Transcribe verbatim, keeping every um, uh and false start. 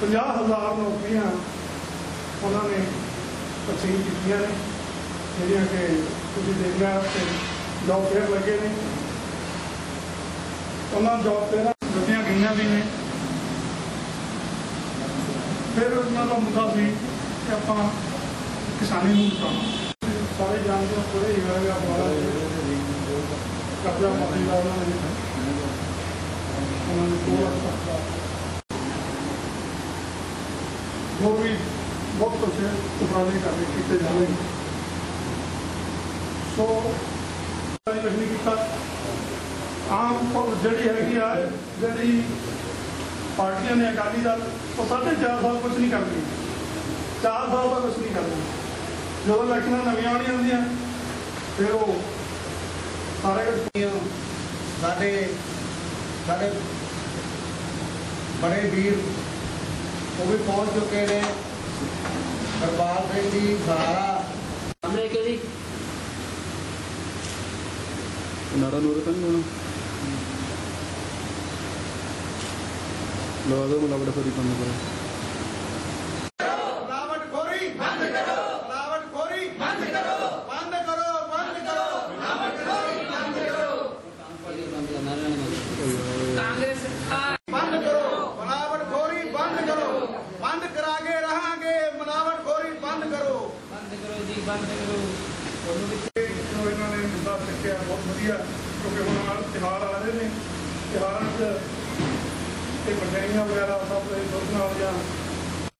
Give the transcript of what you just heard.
पचास हज़ार नौकरियां उन्होंने तकसीम कीतियां ने जिहड़ियां कि तुसीं देख लिया कि जॉब फेयर लगे ने उन्होंने जॉब फेयर दित्तियां गईयां भी ने। फिर उन्हों का मुद्दा सी कि आपां किसानी नूं बचाउणा। सारे जानते हो थोड़े ही होएगा कब्जा मारी का उन्होंने उन्होंने दो लाख वो भी बहुत कुछ उपराले करने किए जाने। सो नहीं किया आम जी हैगी आ जी पार्टियां ने अकाली दल वो साढ़े चार साल कुछ नहीं करती, चार साल का कुछ नहीं करती। जो इलैक्शन नवियां नहीं आदियां फिर वो सारे साढ़े साढ़े बड़े वीर वो भी पहुंच चुके हैं। हरपाल सिंह जी सहारा नारा नूर तो नहीं होना लगा दो मिलावट खोरी बंद करो। मिलावटखोरी बंद करो, मिलावटखोरी बंद करो, बंद करो, बंद करो, मिलावटखोरी बंद करो, कांग्रेस बंद करो, मिलावटखोरी बंद करो, बंद करागे रहांगे, मिलावटखोरी बंद करो, बंद करो जी, बंद करो। इन्होंने मुद्दा चुक्या बहुत वधिया क्योंकि हम त्योहार आ रहे हैं, त्योहारों से मठियाइयां वगैरह सब दुध नाल